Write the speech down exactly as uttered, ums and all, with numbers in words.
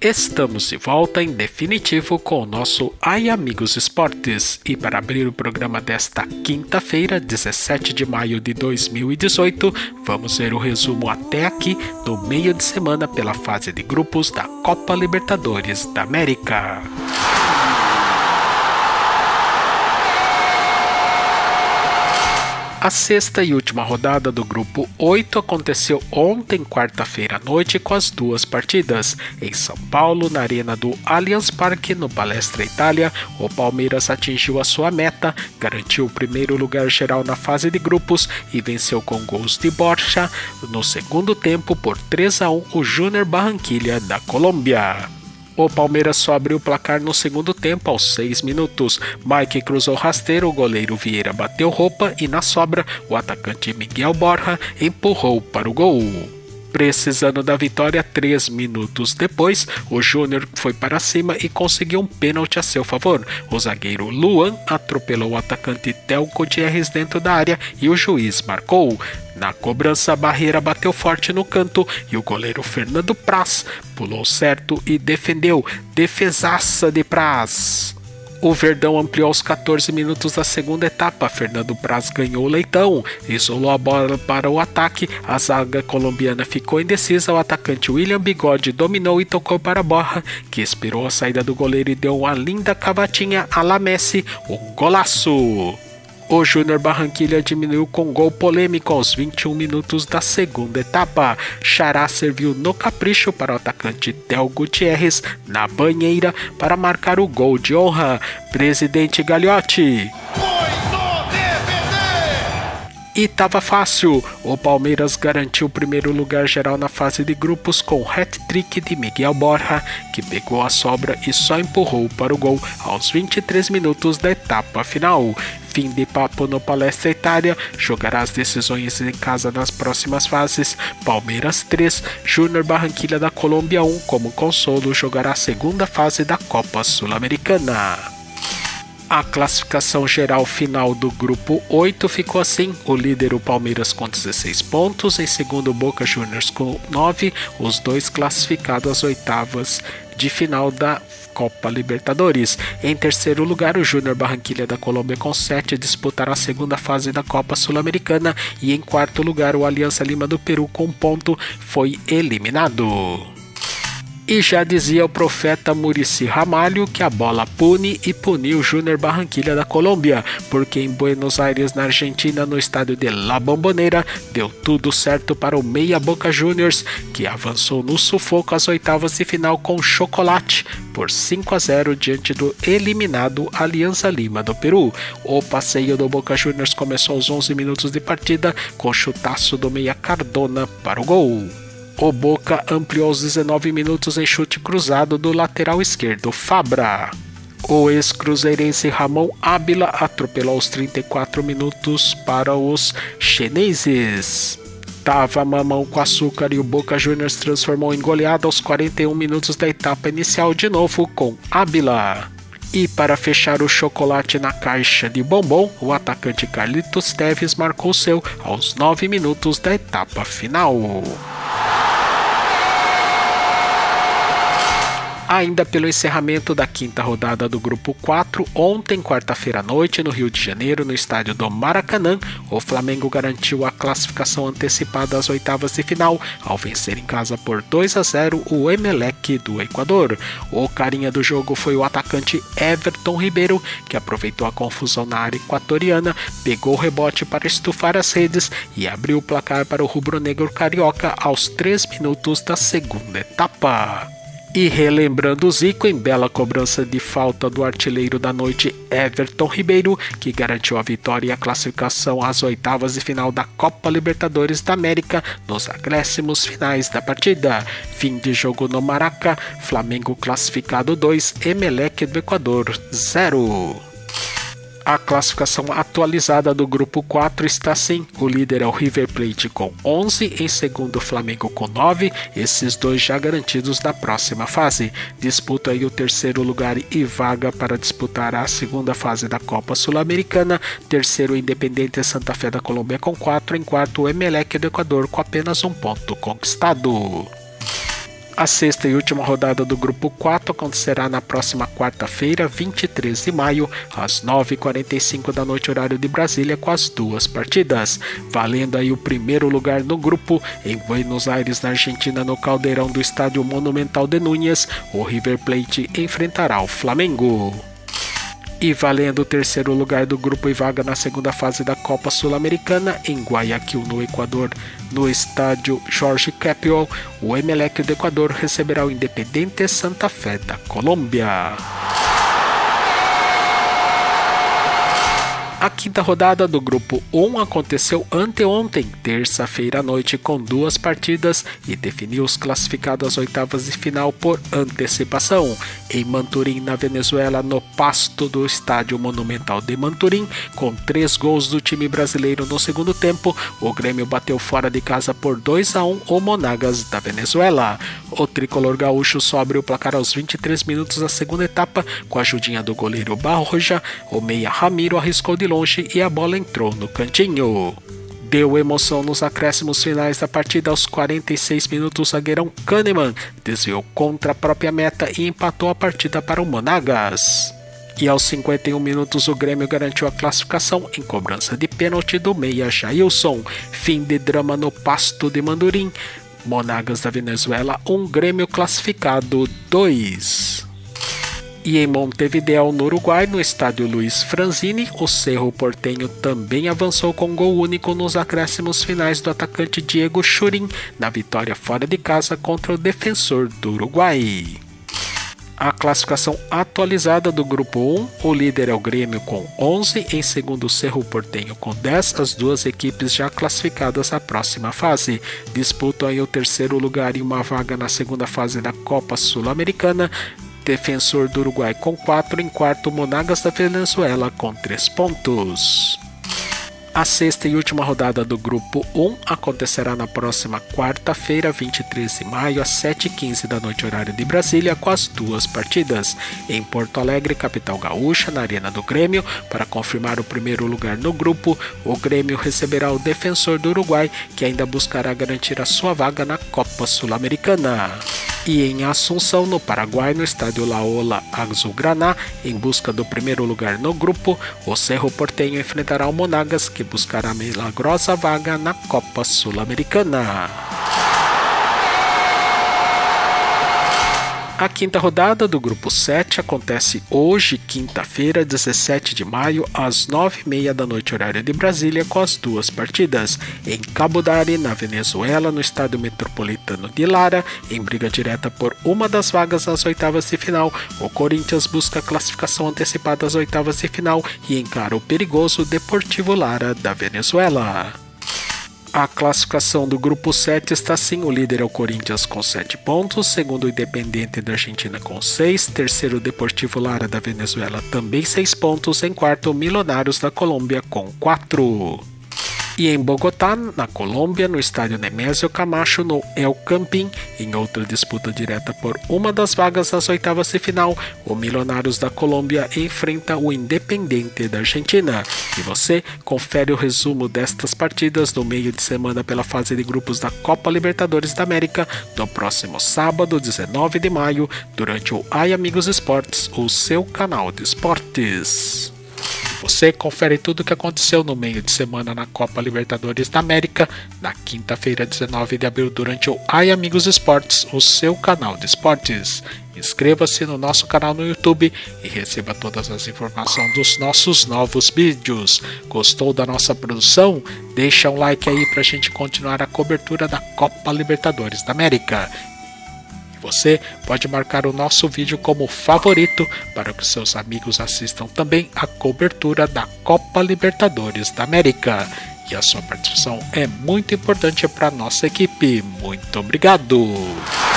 Estamos de volta em definitivo com o nosso Ai Amigos Esportes e para abrir o programa desta quinta-feira, dezessete de maio de dois mil e dezoito, vamos ver o resumo até aqui do meio de semana pela fase de grupos da Copa Libertadores da América. A sexta e última rodada do Grupo oito aconteceu ontem, quarta-feira à noite, com as duas partidas. Em São Paulo, na arena do Allianz Parque, no Palestra Itália, o Palmeiras atingiu a sua meta, garantiu o primeiro lugar geral na fase de grupos e venceu com gols de Borja no segundo tempo por três a um o Júnior Barranquilla da Colômbia. O Palmeiras só abriu o placar no segundo tempo aos seis minutos. Mike cruzou rasteiro, o goleiro Vieira bateu roupa e na sobra o atacante Miguel Borja empurrou para o gol. Precisando da vitória, três minutos depois, o Júnior foi para cima e conseguiu um pênalti a seu favor. O zagueiro Luan atropelou o atacante Theo Gutierrez dentro da área e o juiz marcou. Na cobrança, a barreira bateu forte no canto e o goleiro Fernando Praz pulou certo e defendeu. Defesaça de Praz! O Verdão ampliou aos quatorze minutos da segunda etapa. Fernando Praz ganhou o leitão, isolou a bola para o ataque, a zaga colombiana ficou indecisa, o atacante William Bigode dominou e tocou para Borja, que esperou a saída do goleiro e deu uma linda cavatinha à la Messi, um golaço! O Júnior Barranquilla diminuiu com gol polêmico aos vinte e um minutos da segunda etapa. Xará serviu no capricho para o atacante Theo Gutierrez na banheira para marcar o gol de honra. Presidente Gagliotti. E tava fácil, o Palmeiras garantiu o primeiro lugar geral na fase de grupos com o hat-trick de Miguel Borja, que pegou a sobra e só empurrou para o gol aos vinte e três minutos da etapa final. Fim de papo no Palestra Itália, jogará as decisões em casa nas próximas fases. Palmeiras três, Júnior Barranquilla da Colômbia um, como consolo, jogará a segunda fase da Copa Sul-Americana. A classificação geral final do Grupo oito ficou assim: o líder o Palmeiras com dezesseis pontos, em segundo o Boca Juniors com nove, os dois classificados às oitavas de final da Copa Libertadores. Em terceiro lugar, o Júnior Barranquilla da Colômbia com sete disputará a segunda fase da Copa Sul-Americana e em quarto lugar o Alianza Lima do Peru com um ponto foi eliminado. E já dizia o profeta Muricy Ramalho que a bola pune e puniu Júnior Barranquilla da Colômbia, porque em Buenos Aires, na Argentina, no estádio de La Bombonera, deu tudo certo para o meia Boca Juniors, que avançou no sufoco às oitavas de final com chocolate por cinco a zero diante do eliminado Alianza Lima do Peru. O passeio do Boca Juniors começou aos onze minutos de partida com chutaço do meia Cardona para o gol. O Boca ampliou aos dezenove minutos em chute cruzado do lateral esquerdo Fabra. O ex-cruzeirense Ramon Ábila atropelou aos trinta e quatro minutos para os chineses. Tava mamão com açúcar e o Boca Juniors transformou em goleada aos quarenta e um minutos da etapa inicial de novo com Ábila. E para fechar o chocolate na caixa de bombom, o atacante Carlitos Tevez marcou seu aos nove minutos da etapa final. Ainda pelo encerramento da quinta rodada do Grupo quatro, ontem, quarta-feira à noite, no Rio de Janeiro, no estádio do Maracanã, o Flamengo garantiu a classificação antecipada às oitavas de final, ao vencer em casa por dois a zero o Emelec do Equador. O carinha do jogo foi o atacante Everton Ribeiro, que aproveitou a confusão na área equatoriana, pegou o rebote para estufar as redes e abriu o placar para o rubro-negro carioca aos três minutos da segunda etapa. E relembrando o Zico, em bela cobrança de falta do artilheiro da noite Everton Ribeiro, que garantiu a vitória e a classificação às oitavas de final da Copa Libertadores da América nos acréscimos finais da partida. Fim de jogo no Maraca, Flamengo classificado dois, Emelec do Equador zero. A classificação atualizada do Grupo quatro está assim: o líder é o River Plate com onze, em segundo o Flamengo com nove, esses dois já garantidos na próxima fase. Disputa aí o terceiro lugar e vaga para disputar a segunda fase da Copa Sul-Americana. Terceiro o Independiente Santa Fé da Colômbia com quatro, em quarto o Emelec do Equador com apenas um ponto conquistado. A sexta e última rodada do Grupo quatro acontecerá na próxima quarta-feira, vinte e três de maio, às nove e quarenta e cinco da noite, horário de Brasília, com as duas partidas. Valendo aí o primeiro lugar no grupo, em Buenos Aires, na Argentina, no Caldeirão do Estádio Monumental de Núñez, o River Plate enfrentará o Flamengo. E valendo o terceiro lugar do grupo e vaga na segunda fase da Copa Sul-Americana, em Guayaquil, no Equador, no estádio Jorge Capwell, o Emelec do Equador receberá o Independiente Santa Fé da Colômbia. A quinta rodada do Grupo um aconteceu anteontem, terça-feira à noite, com duas partidas e definiu os classificados às oitavas de final por antecipação. Em Manturim, na Venezuela, no pasto do Estádio Monumental de Manturim, com três gols do time brasileiro no segundo tempo, o Grêmio bateu fora de casa por dois a um o Monagas da Venezuela. O tricolor gaúcho só abriu o placar aos vinte e três minutos da segunda etapa, com a ajudinha do goleiro Barroja. O meia Ramiro arriscou de longe e a bola entrou no cantinho. Deu emoção nos acréscimos finais da partida. Aos quarenta e seis minutos, o zagueirão Kahneman desviou contra a própria meta e empatou a partida para o Monagas. E aos cinquenta e um minutos, o Grêmio garantiu a classificação em cobrança de pênalti do meia Jailson. Fim de drama no pasto de Mandurim. Monagas da Venezuela um, Grêmio classificado dois. E em Montevideo, no Uruguai, no estádio Luiz Franzini, o Cerro Porteño também avançou com gol único nos acréscimos finais do atacante Diego Churin, na vitória fora de casa contra o Defensor do Uruguai. A classificação atualizada do Grupo um, o líder é o Grêmio com onze, em segundo o Cerro Porteño com dez, as duas equipes já classificadas à próxima fase. Disputam aí o terceiro lugar e uma vaga na segunda fase da Copa Sul-Americana. Defensor do Uruguai com quatro, em quarto Monagas da Venezuela com três pontos. A sexta e última rodada do Grupo um acontecerá na próxima quarta-feira, vinte e três de maio, às sete e quinze da noite, horário de Brasília, com as duas partidas. Em Porto Alegre, capital gaúcha, na Arena do Grêmio, para confirmar o primeiro lugar no grupo, o Grêmio receberá o Defensor do Uruguai, que ainda buscará garantir a sua vaga na Copa Sul-Americana. E em Assunção, no Paraguai, no estádio Laola Azulgrana, em busca do primeiro lugar no grupo, o Cerro Porteño enfrentará o Monagas, que buscará a milagrosa vaga na Copa Sul-Americana. A quinta rodada do Grupo sete acontece hoje, quinta-feira, dezessete de maio, às nove e meia da noite, horário de Brasília, com as duas partidas. Em Cabo Dari, na Venezuela, no estádio Metropolitano de Lara, em briga direta por uma das vagas nas oitavas de final, o Corinthians busca a classificação antecipada às oitavas de final e encara o perigoso Deportivo Lara da Venezuela. A classificação do Grupo sete está assim: o líder é o Corinthians com sete pontos, segundo o Independiente da Argentina com seis, terceiro o Deportivo Lara da Venezuela também seis pontos, em quarto o Millonarios da Colômbia com quatro. E em Bogotá, na Colômbia, no estádio Nemésio Camacho, no El Campín, em outra disputa direta por uma das vagas das oitavas de final, o Millonarios da Colômbia enfrenta o Independiente da Argentina. E você confere o resumo destas partidas no meio de semana pela fase de grupos da Copa Libertadores da América, no próximo sábado, dezenove de maio, durante o Ai Amigos Esportes, o seu canal de esportes. Você confere tudo o que aconteceu no meio de semana na Copa Libertadores da América, na quinta-feira, dezenove de abril, durante o Ai Amigos Esportes, o seu canal de esportes. Inscreva-se no nosso canal no YouTube e receba todas as informações dos nossos novos vídeos. Gostou da nossa produção? Deixa um like aí pra gente continuar a cobertura da Copa Libertadores da América. Você pode marcar o nosso vídeo como favorito para que seus amigos assistam também a cobertura da Copa Libertadores da América. E a sua participação é muito importante para a nossa equipe. Muito obrigado!